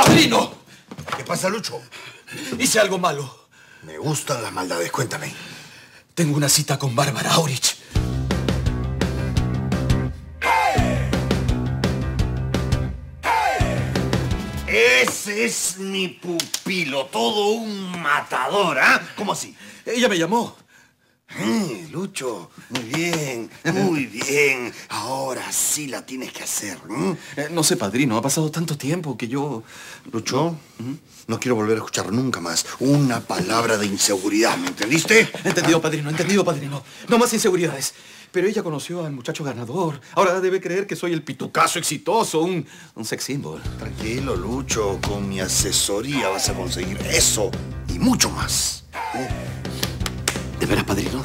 ¡Padrino! ¿Qué pasa, Lucho? Hice algo malo. Me gustan las maldades, cuéntame. Tengo una cita con Bárbara Aurich. Ese es mi pupilo, todo un matador, ¿ah? ¿Cómo así? Ella me llamó. Lucho, muy bien, muy bien. Ahora sí la tienes que hacer. No sé, padrino, ha pasado tanto tiempo que yo... Lucho, no quiero volver a escuchar nunca más una palabra de inseguridad, ¿me entendiste? Entendido, padrino, entendido, padrino. No más inseguridades. Pero ella conoció al muchacho ganador. Ahora debe creer que soy el pitucazo exitoso, un sex symbol. Tranquilo, Lucho. Con mi asesoría vas a conseguir eso y mucho más. ¿De veras, padrino?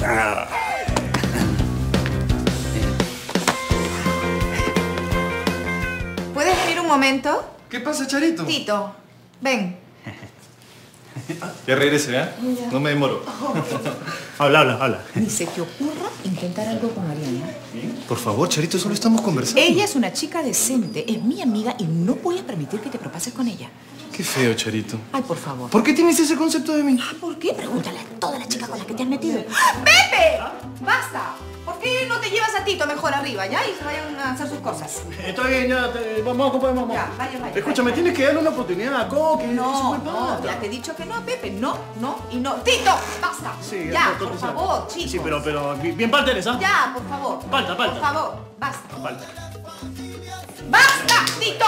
¿Puedes venir un momento? ¿Qué pasa, Charito? Tito, ven. Ya regrese, ¿eh? Ya. No me demoro. Habla. Ni se te ocurra intentar algo con Ariana. Por favor, Charito, solo estamos conversando. Ella es una chica decente, es mi amiga y no voy a permitir que te propases con ella. Qué feo, Charito. Ay, por favor. ¿Por qué tienes ese concepto de mí? ¿Por qué? Pregúntale a todas las chicas con las que te has metido. ¡Pepe! ¡Basta! ¿Por qué no te llevas a Tito mejor arriba, ya? Y se vayan a hacer sus cosas. Está bien, ya. Vamos, compadre, vamos. Ya, vaya. Escúchame, tienes que darle una oportunidad a Coque. No, ya te he dicho que no, Pepe. No y no. ¡Tito! ¡Basta! Sí, ya, por favor, chicos. Sí, pero bien parteles, ¿ah? Ya, por favor. Falta. Por favor, basta. Falta. ¡Basta, Tito!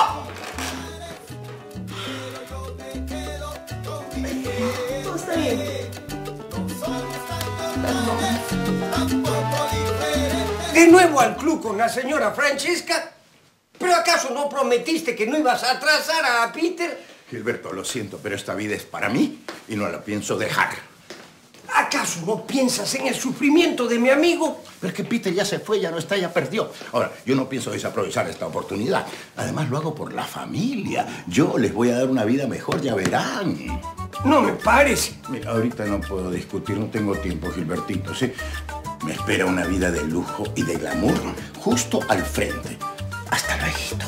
Todo está bien. ¿De nuevo al club con la señora Francesca? ¿Pero acaso no prometiste que no ibas a atrasar a Peter? Gilberto, lo siento, pero esta vida es para mí y no la pienso dejar. ¿Acaso no piensas en el sufrimiento de mi amigo? Pero es que Peter ya se fue, ya no está, ya perdió. Ahora, yo no pienso desaprovechar esta oportunidad. Además, lo hago por la familia. Yo les voy a dar una vida mejor, ya verán. No me parece. Mira, ahorita no puedo discutir, no tengo tiempo, Gilbertito, ¿sí? Me espera una vida de lujo y de glamour justo al frente. Hasta luego.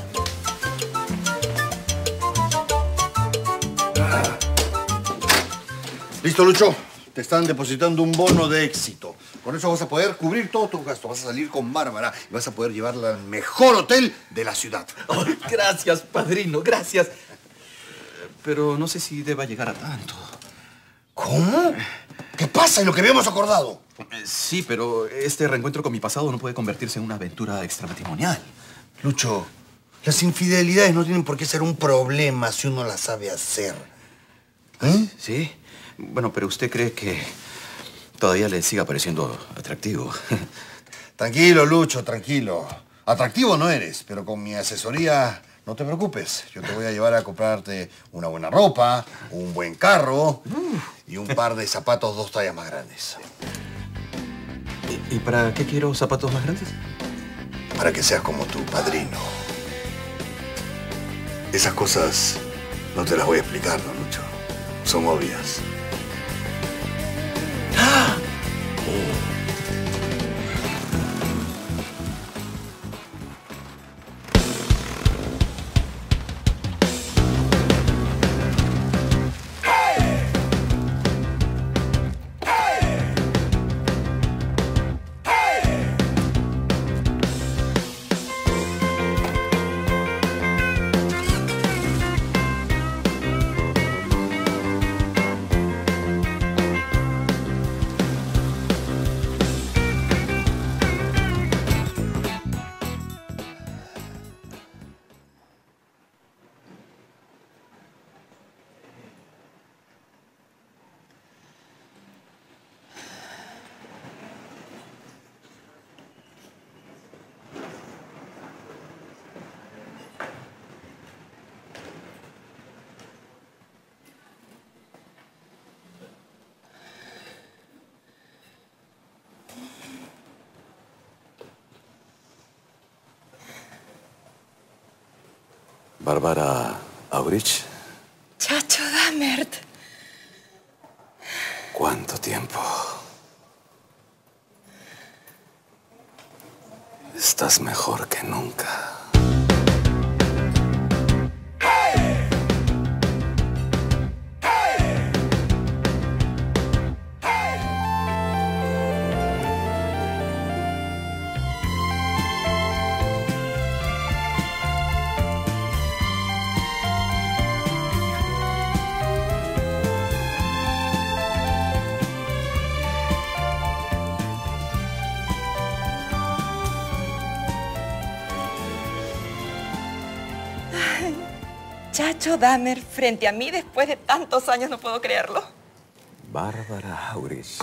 ¿Listo, Lucho? Te están depositando un bono de éxito. Con eso vas a poder cubrir todos tus gastos. Vas a salir con Bárbara y vas a poder llevarla al mejor hotel de la ciudad. Oh, gracias, padrino, gracias. Pero no sé si deba llegar a tanto. ¿Cómo? ¿Qué pasa en lo que habíamos acordado? Sí, pero este reencuentro con mi pasado no puede convertirse en una aventura extramatrimonial. Lucho, las infidelidades no tienen por qué ser un problema si uno las sabe hacer. ¿Sí? Bueno, pero usted cree que todavía le siga pareciendo atractivo. Tranquilo, Lucho, tranquilo. Atractivo no eres, pero con mi asesoría no te preocupes. Yo te voy a llevar a comprarte una buena ropa, un buen carro y un par de zapatos 2 tallas más grandes. ¿Y para qué quiero zapatos más grandes? Para que seas como tu padrino. Esas cosas no te las voy a explicar, ¿no, Lucho? Son obvias. Bárbara Aurich. Chacho Dammert. ¿Cuánto tiempo? Estás mejor que nunca. Chacho Dahmer frente a mí después de tantos años, no puedo creerlo. Bárbara Aurich.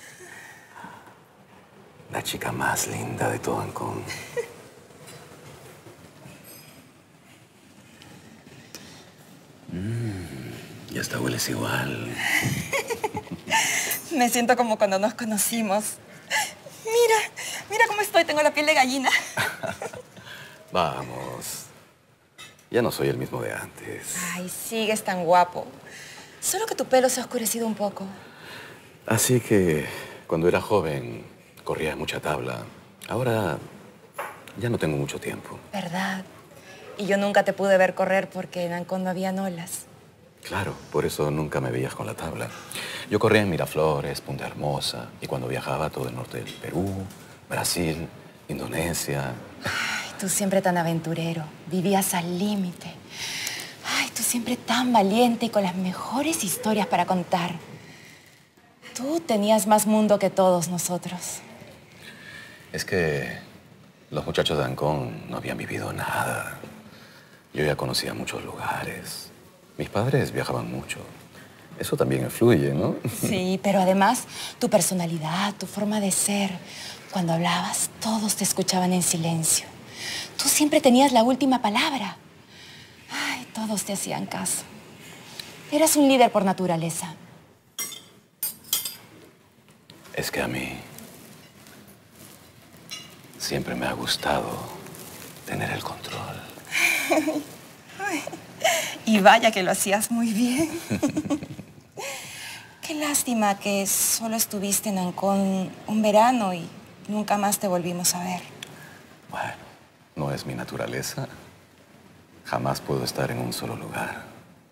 La chica más linda de todo Ancón. Y hasta hueles igual. Me siento como cuando nos conocimos. Mira cómo estoy, tengo la piel de gallina. Vamos. Ya no soy el mismo de antes. Ay, sigues tan guapo. Solo que tu pelo se ha oscurecido un poco. Así que cuando era joven corría mucha tabla. Ahora ya no tengo mucho tiempo. ¿Verdad? Y yo nunca te pude ver correr porque en Ancón no habían olas. Claro, por eso nunca me veías con la tabla. Yo corría en Miraflores, Punta Hermosa, y cuando viajaba a todo el norte del Perú, Brasil, Indonesia. Ay, tú siempre tan aventurero. Vivías al límite. Ay, tú siempre tan valiente y con las mejores historias para contar. Tú tenías más mundo que todos nosotros. Es que los muchachos de Ancón no habían vivido nada. Yo ya conocía muchos lugares. Mis padres viajaban mucho. Eso también influye, ¿no? Sí, pero además tu personalidad, tu forma de ser. Cuando hablabas, todos te escuchaban en silencio. Tú siempre tenías la última palabra. Ay, todos te hacían caso. Eras un líder por naturaleza. Es que a mí siempre me ha gustado tener el control. Y vaya que lo hacías muy bien. Qué lástima que solo estuviste en Ancón un verano y nunca más te volvimos a ver. Bueno, no es mi naturaleza. Jamás puedo estar en un solo lugar.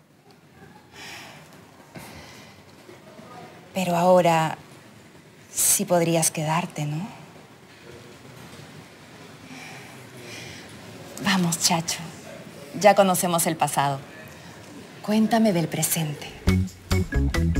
Pero ahora sí podrías quedarte, ¿no? Vamos, Chacho. Ya conocemos el pasado. Cuéntame del presente.